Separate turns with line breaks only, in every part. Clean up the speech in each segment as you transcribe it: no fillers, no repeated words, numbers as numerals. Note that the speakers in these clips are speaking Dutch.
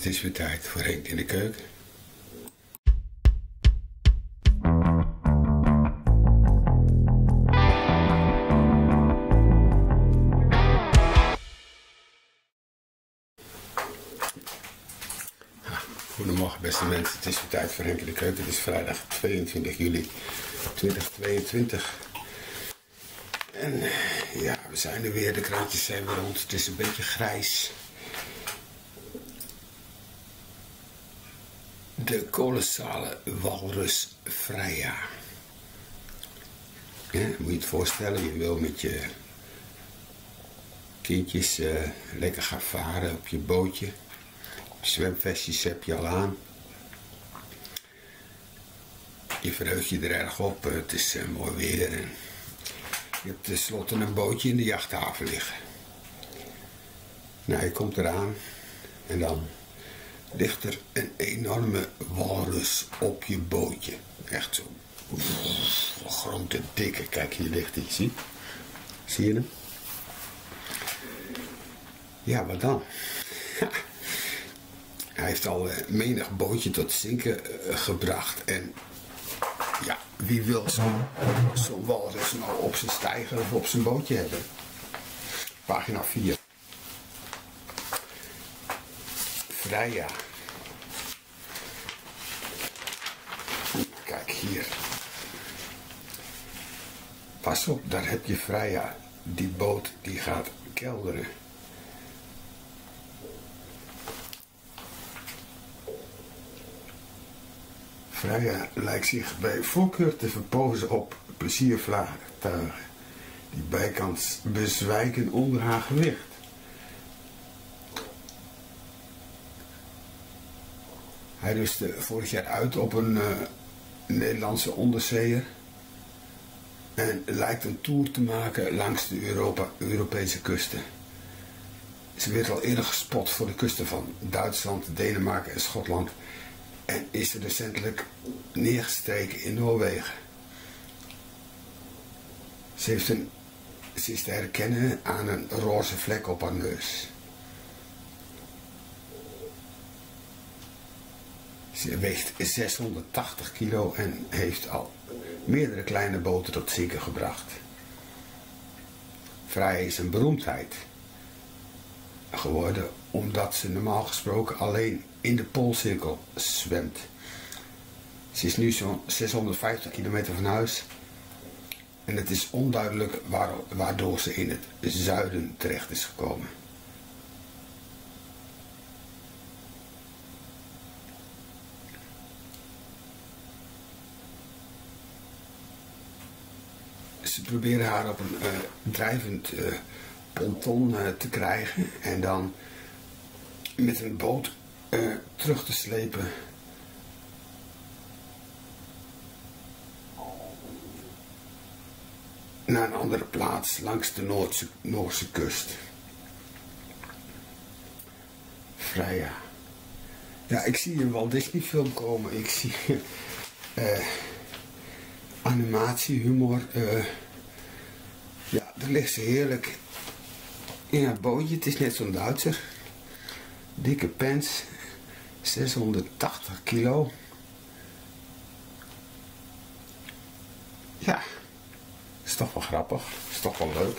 het is weer tijd voor Henk in de keuken. Goedemorgen beste mensen, het is weer tijd voor Henk in de keuken. Het is vrijdag 22 juli 2022. En ja, we zijn er weer, de krantjes zijn weer rond, het is een beetje grijs. De kolossale walrus Freya. Ja, moet je het voorstellen, je wil met je kindjes lekker gaan varen op je bootje. Zwemvestjes heb je al aan. Je verheugt je er erg op, het is mooi weer. En je hebt tenslotte een bootje in de jachthaven liggen. Nou, je komt eraan en dan ligt er een enorme walrus op je bootje. Echt zo grote, dikke. Kijk, hier ligt hij, zie je hem? Ja, wat dan? Hij heeft al menig bootje tot zinken gebracht. En ja, wie wil zo'n walrus nou op zijn steiger of op zijn bootje hebben? Pagina 4. Freya. Kijk hier. Pas op, daar heb je Freya. Die boot die gaat kelderen. Freya lijkt zich bij voorkeur te verpozen op pleziervaartuigen die bijkans bezwijken onder haar gewicht. Hij rustte vorig jaar uit op een Nederlandse onderzeeër en lijkt een tour te maken langs de Europese kusten. Ze werd al eerder gespot voor de kusten van Duitsland, Denemarken en Schotland en is recentelijk neergestreken in Noorwegen. Ze is te herkennen aan een roze vlek op haar neus. Ze weegt 680 kilo en heeft al meerdere kleine boten tot zinken gebracht. Freya is een beroemdheid geworden omdat ze normaal gesproken alleen in de Poolcirkel zwemt. Ze is nu zo'n 650 kilometer van huis en het is onduidelijk waardoor ze in het zuiden terecht is gekomen. Ze proberen haar op een drijvend ponton te krijgen en dan met een boot terug te slepen naar een andere plaats langs de Noorse kust. Freya. Ja, ik zie een Walt Disney film komen. Ik zie animatie, humor. Ja, daar ligt ze heerlijk in haar bootje. Het is net zo'n Duitser. Dikke pants. 680 kilo. Ja, is toch wel grappig. Is toch wel leuk.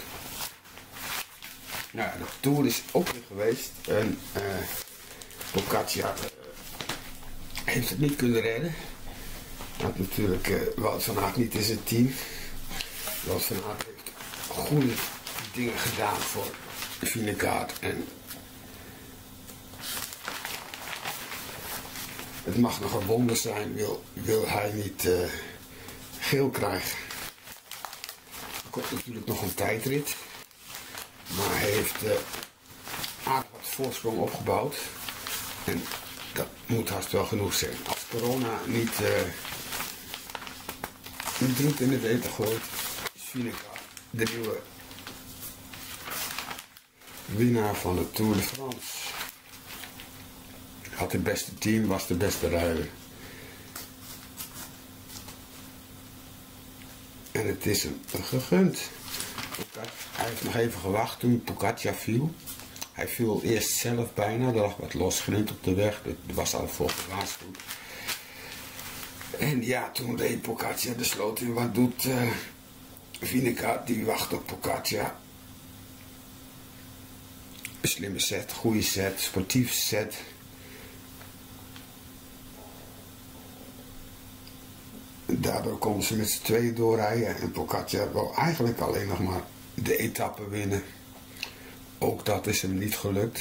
Nou, de tour is ook weer geweest. En Pogačar heeft het niet kunnen redden. Dat natuurlijk Wout van Aert niet in zijn team. Wout van Aert heeft goede dingen gedaan voor Vingegaard en het mag nog een wonder zijn, wil hij niet geel krijgen. Er komt natuurlijk nog een tijdrit, maar hij heeft aardig wat voorsprong opgebouwd en dat moet haast wel genoeg zijn. Als corona niet een droet in het eten gooit, is Vingegaard de nieuwe winnaar van de Tour de France. Had het beste team, was de beste rijder. En het is hem gegund. Hij heeft nog even gewacht toen Pogačar viel. Hij viel eerst zelf bijna, er lag wat losgrind op de weg, dat was al voor gewaarschuwd. En ja, toen reed Pogacar de sloot in. Wat doet Vingegaard? Die wacht op Pogacar. Een slimme set, goede set, sportief set. Daardoor konden ze met z'n tweeën doorrijden. En Pogacar wou eigenlijk alleen nog maar de etappe winnen. Ook dat is hem niet gelukt.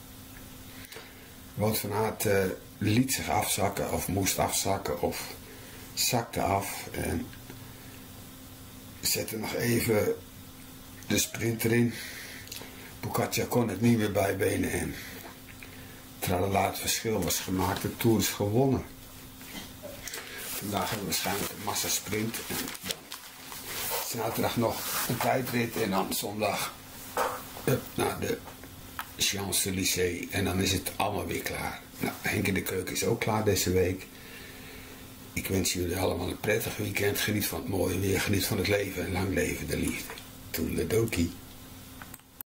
Wout van Aert liet zich afzakken of moest afzakken of zakte af en zette nog even de sprint erin. Pogacar kon het niet meer bijbenen en tralala, het verschil was gemaakt, de Tour is gewonnen. Vandaag hebben we waarschijnlijk een massasprint en dan zaterdag nog een tijdrit en dan zondag naar de Champs-Élysées en dan is het allemaal weer klaar. Nou, Henk in de Keuken is ook klaar deze week. Ik wens jullie allemaal een prettig weekend. Geniet van het mooie weer, geniet van het leven en lang leven de liefde. Toedeledokie.